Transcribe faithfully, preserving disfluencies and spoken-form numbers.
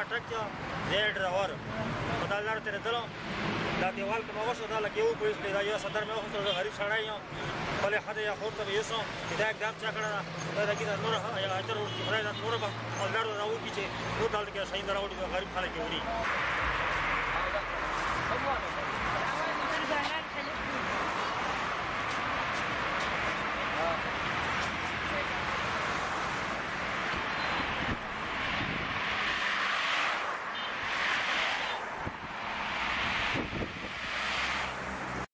ټرک ته زه ډرایور په دا لار تېرېدلم دا دیوال که مې وشو دا لکه یو پولیس دا یو سدر مې وخوستل زه غریب سړی یم خپلې ښځې یا خور ته مې یوسم چې دا اقدام چا کړی ده دا دګي دا نوره اجر وکړي خدای دا نوره به مالدارو راوکړي چې نور دلته کې شهید راوړي غریب خلک یې وړي